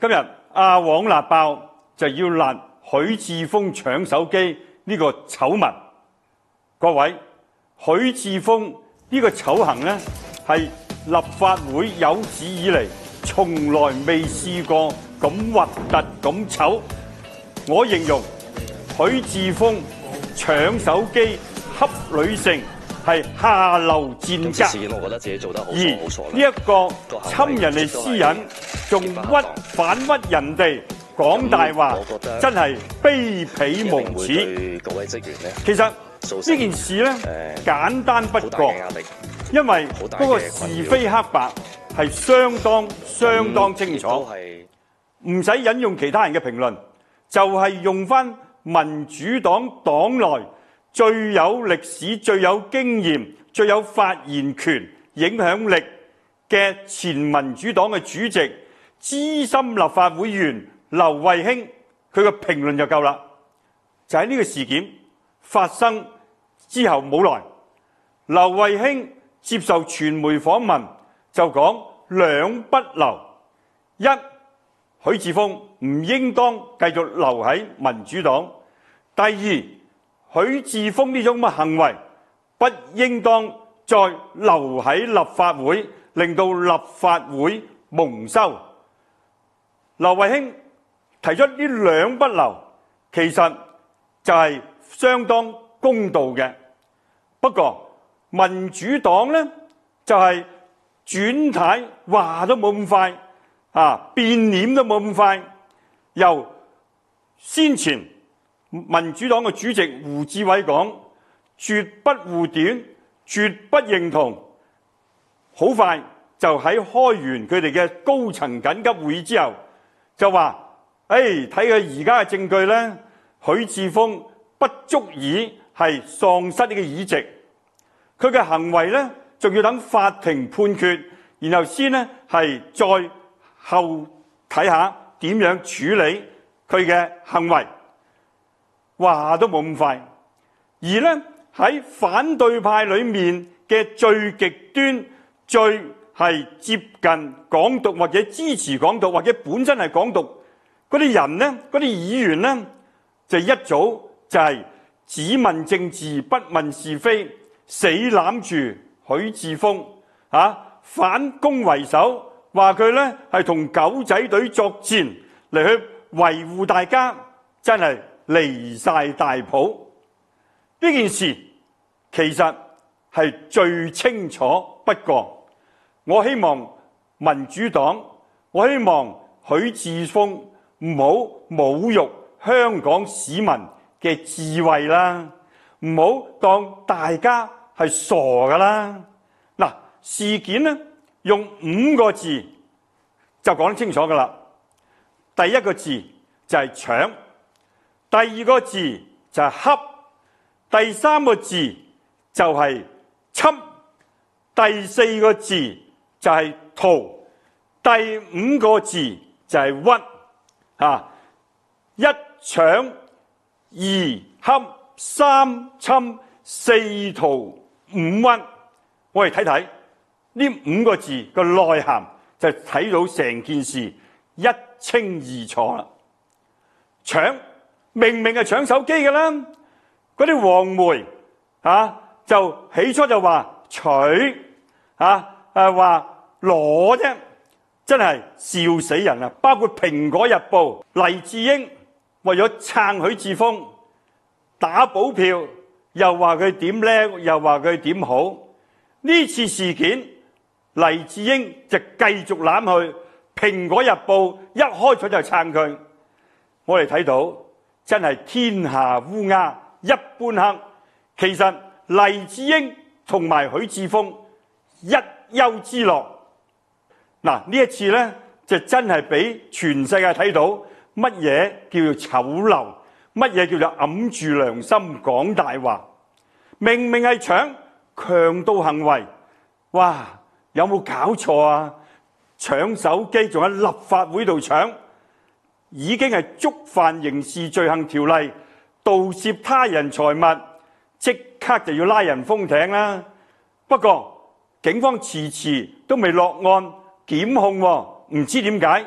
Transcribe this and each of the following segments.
今日阿黃辣爆就要辣許智峰搶手機呢個醜聞。各位，許智峰呢個醜行呢，係立法會有史以嚟從來未試過咁核突咁醜。我形容許智峰搶手機恰女性係下流賤格。 事件我覺得自己做得好而呢一個侵人哋私隱，仲反屈人哋講大話，真係卑鄙無恥。 各位職員咧， 其實呢件事咧簡單不過，因為嗰個是非黑白係相當清楚，唔使引用其他人嘅評論，就係用翻民主黨黨內最有歷史、最有經驗、最有發言權、影響力嘅前民主黨嘅主席、資深立法會議員劉慧卿，佢嘅評論就夠啦。就喺呢個事件發生之後冇耐，劉慧卿接受傳媒訪問就講兩不留：一，許智峰唔應當繼續留喺民主黨；第二，許智峰呢種咁嘅行為不應當再留喺立法會，令到立法會蒙羞。劉慧卿提出呢兩不留，其實就係相當公道嘅。不過民主黨呢，就係轉軚話都冇咁快，變臉都冇咁快。由先前民主黨嘅主席胡志偉講絕不護短、絕不認同，好快就喺開完佢哋嘅高層緊急會議之後，就話：睇佢而家嘅證據呢，許智峰不足以係喪失呢個議席，佢嘅行為呢，仲要等法庭判決，然後先呢係再後睇下點樣處理佢嘅行為。話都冇咁快。而呢喺反對派裏面嘅最極端、最係接近港獨或者支持港獨或者本身係港獨嗰啲人呢，嗰啲議員呢，就一早就係只問政治不問是非，死攬住許智峰，反攻為首，話佢呢係同狗仔隊作戰嚟去維護大家，真係離晒大譜。呢件事其實係最清楚不過，我希望民主黨，我希望許智峰唔好侮辱香港市民嘅智慧啦，唔好當大家係傻噶啦。嗱，事件呢用5個字就講得清楚噶啦。第一個字就係搶，第二個字就係恰，第三個字就係侵，第四個字就係逃，第5個字就係屈。一搶，二恰，三侵，四逃，五屈。我哋睇睇呢5個字嘅內涵，就睇到成件事一清二楚啦。搶，明明係搶手機嘅啦，嗰啲黃媒就起初就話取話攞啫，真係笑死人啦！包括《蘋果日報》黎智英為咗撐許智峰打保票，又話佢點叻，又話佢點好。呢次事件黎智英就繼續攬去，《蘋果日報》一開咗就撐佢。我哋睇到真係天下烏鴉一般黑。其實黎智英同埋許智峰一丘之貉。嗱，呢一次呢，就真係俾全世界睇到乜嘢叫做醜陋，乜嘢叫做揞住良心講大話。明明係搶，強盜行為，哇！有冇搞錯啊？搶手機仲喺立法會度搶，已經係觸犯刑事罪行條例，盜竊他人財物，即刻就要拉人封艇啦。不過警方遲遲都未落案檢控，唔知點解，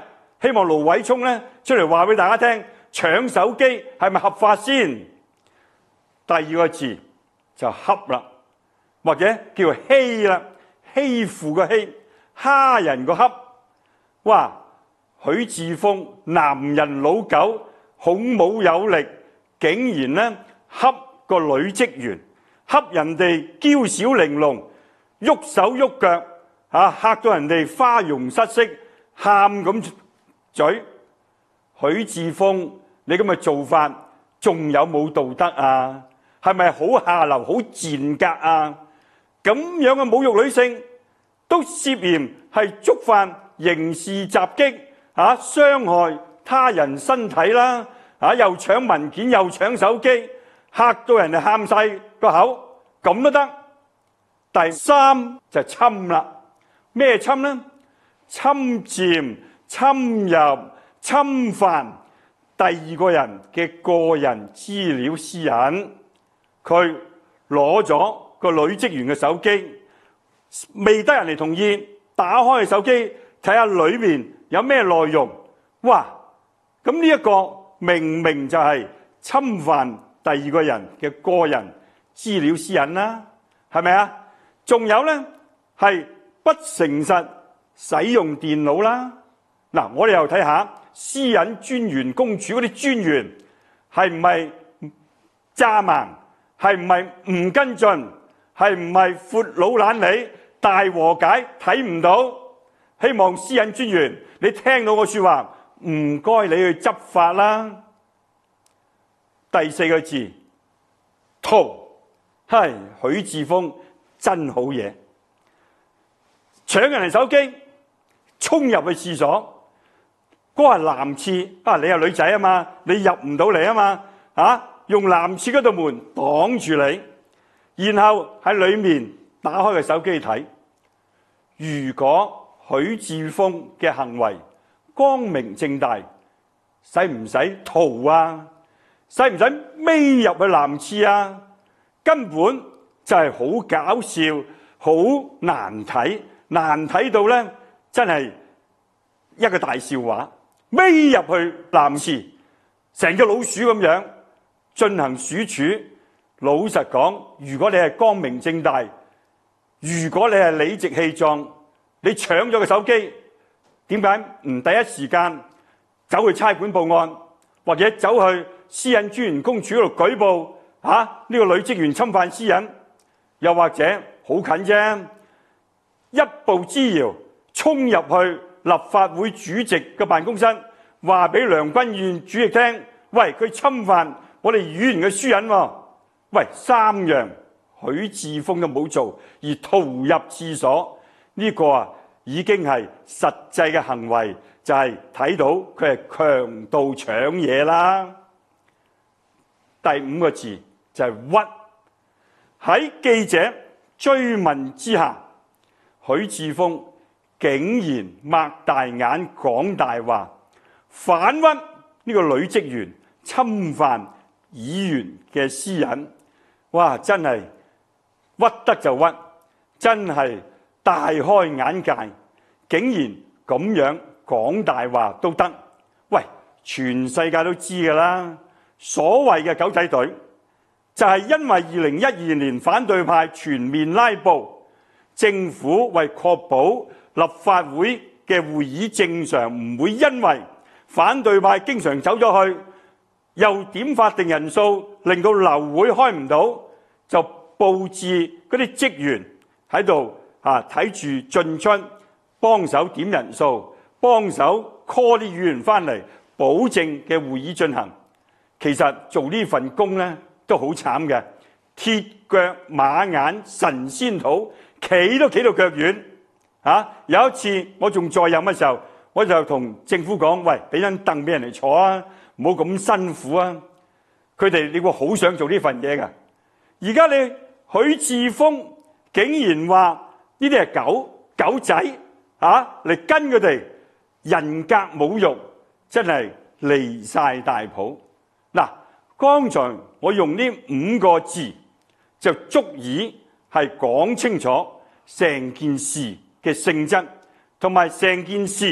希望盧偉聰咧出嚟話俾大家聽，搶手機係咪合法先？第二個字就恰啦，或者叫欺啦，欺負個欺，蝦人個恰。哇！許智峯男人老狗，孔武有力，竟然咧恰個女職員，恰人哋嬌小玲瓏，喐手喐腳，嚇到人哋花容失色，喊咁嘴。許智峯，你咁嘅做法仲有冇道德啊？係咪好下流、好賤格啊？咁樣嘅侮辱女性都涉嫌係觸犯刑事襲擊，傷害他人身體啦，又搶文件又搶手機，嚇到人哋喊晒個口，咁都得。第三就侵啦，咩侵呢？侵佔、侵入、侵犯第二個人嘅個人資料私隱。佢攞咗個女職員嘅手機，未得人哋同意，打開個手機睇下裏面有咩內容。哇！咁呢一個明明就係侵犯第二個人嘅個人資料私隱啦，係咪啊？仲有呢，係不誠實使用電腦啦。嗱，我哋又睇下私隱專員公署嗰啲專員係唔係詐盲？係唔係唔跟進？係唔係闊佬懶理？大和解睇唔到？希望私隱專員你聽到我說話，唔該你去執法啦。第四個字逃，係許智峯真好嘢，搶人哋手機，衝入去廁所，嗰係男廁，你係女仔啊嘛，你入唔到嚟啊嘛，用男廁嗰道門擋住你，然後喺裏面打開個手機睇。如果許智峯嘅行為光明正大，使唔使逃啊？使唔使孭入去男廁啊？根本就係好搞笑，好難睇，難睇到咧真係一個大笑話。孭入去男廁，成隻老鼠咁樣進行鼠處。老實講，如果你係光明正大，如果你係理直氣壯，你搶咗個手機，點解唔第一時間走去差館報案，或者走去私隱專員公署嗰度舉報呢個女職員侵犯私隱？又或者好近啫，一步之遙衝入去立法會主席嘅辦公室，話俾梁君彥主席聽，喂，佢侵犯我哋議員嘅私隱喎。喂，三樣許智峯都冇做，而逃入廁所，呢個已經係實際嘅行為，就係睇到佢係強盜搶嘢啦。第五個字就係屈。喺記者追問之下，許智峯竟然擘大眼講大話，反屈呢個女職員侵犯議員嘅私隱。哇！真係屈得就屈，真係大開眼界，竟然咁樣講大話都得。喂，全世界都知㗎啦，所謂嘅狗仔隊就係因為2012年反對派全面拉布，政府為確保立法會嘅會議正常，唔會因為反對派經常走咗去，又點法定人數，令到流會開唔到，就佈置嗰啲職員喺度睇住進出，幫手點人數，幫手 call 啲議員翻嚟，保證嘅會議進行。其實做呢份工咧都好慘嘅，鐵腳馬眼神仙肚，企都企到腳軟。有一次我仲在任嘅時候，我就同政府講，喂，俾張凳俾人哋坐啊，唔好咁辛苦啊。佢哋你會好想做呢份嘢㗎。而家你許智峯竟然話呢啲係狗仔嚟跟佢哋，人格侮辱，真係離晒大譜。嗱，剛才我用呢5個字就足以係講清楚成件事嘅性質，同埋成件事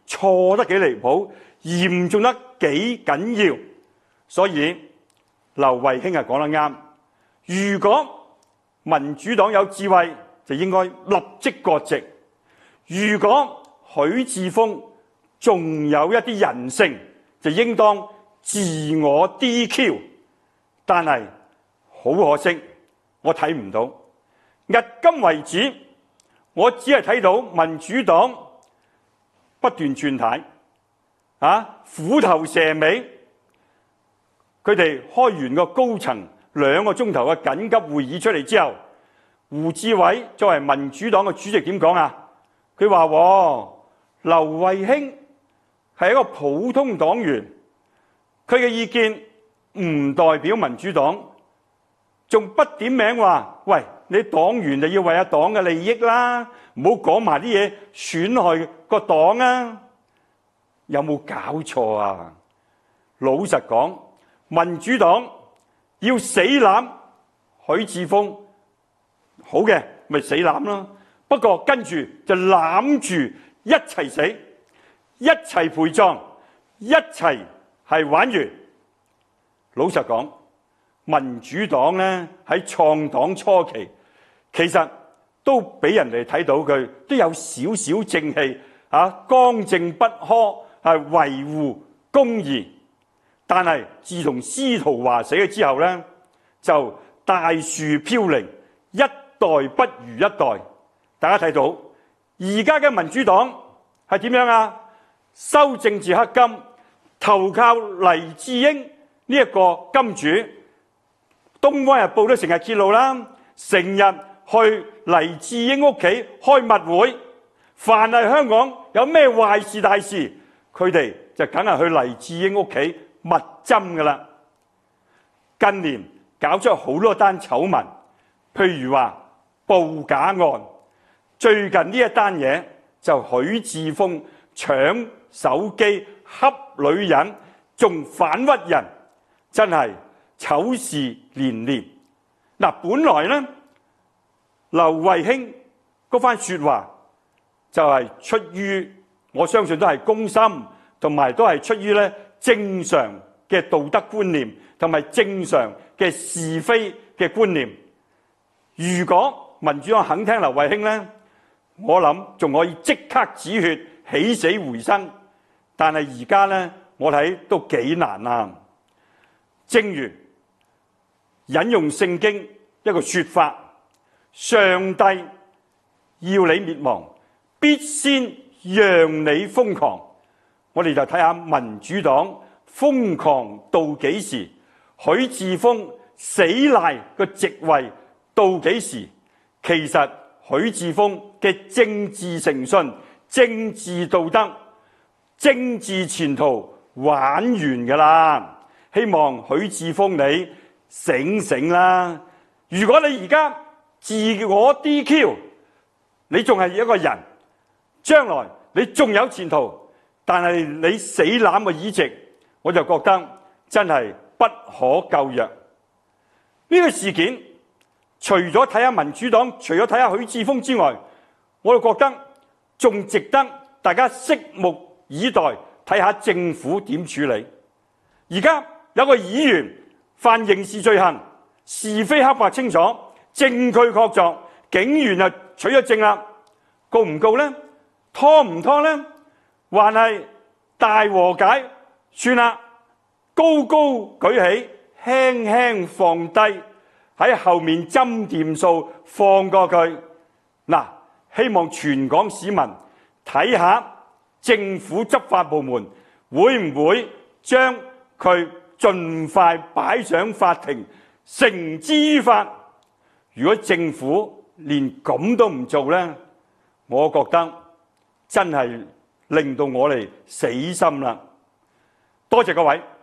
錯得幾離譜，嚴重得幾緊要。所以劉慧卿係講得啱，如果民主黨有智慧，就應該立即割席；如果許智峰仲有一啲人性，就應當自我 DQ。但係好可惜，我睇唔到。迄今為止，我只係睇到民主黨不斷轉軚，虎頭蛇尾。佢哋開完個高層2個鐘頭嘅緊急會議出嚟之後，胡志偉作為民主黨嘅主席點講啊？佢話：劉慧卿係一個普通黨員，佢嘅意見唔代表民主黨，仲不點名話：喂，你黨員就要為阿黨嘅利益啦，唔好講埋啲嘢損害個黨啊！有冇搞錯啊？老實講，民主黨要死攬許智峰，好嘅咪死攬咯。不過跟住就攬住一齊死，一齊陪葬，一齊係玩完。老實講，民主黨呢喺創黨初期，其實都俾人哋睇到佢都有少少正氣，剛正不阿，係維護公義。但係自從司徒華死咗之後呢，就大樹飄零，一代不如一代。大家睇到而家嘅民主黨係點樣啊？收政治黑金，投靠黎智英呢一個金主。東方日報都成日揭露啦，成日去黎智英屋企開密會，凡係香港有咩壞事大事，佢哋就梗係去黎智英屋企密針噶啦。近年搞出好多單醜聞，譬如話報假案。最近呢一單嘢就許智峰搶手機恰女人，仲反屈人，真係醜事連連。本來呢，劉慧卿嗰番說話就係出於，我相信都係公心，同埋都係出於咧正常嘅道德觀念，同埋正常嘅是非嘅觀念。如果民主黨肯聽劉慧卿呢，我諗仲可以即刻止血，起死回生。但係而家呢，我睇都幾難啊。正如引用聖經一個說法，上帝要你滅亡，必先讓你瘋狂。我哋就睇下民主黨瘋狂到幾時，許智峰死賴個席位到幾時。其實許智峰嘅政治誠信、政治道德、政治前途玩完噶啦。希望許智峰你醒醒啦！如果你而家自我 DQ， 你仲係一個人，將來你仲有前途，但係你死攬個議席，我就覺得真係不可救藥。呢個事件除咗睇下民主黨，除咗睇下許智峰之外，我就覺得仲值得大家拭目以待，睇下政府點處理。而家有個議員犯刑事罪行，是非黑白清楚，證據確鑿，警員就取咗證啦，告唔告呢？拖唔拖呢？還係大和解算啦，高高舉起，輕輕放低，喺後面斟掂數放過佢。希望全港市民睇下政府執法部門會唔會將佢盡快擺上法庭，繩之於法。如果政府連咁都唔做呢，我覺得真係令到我哋死心啦。多謝各位。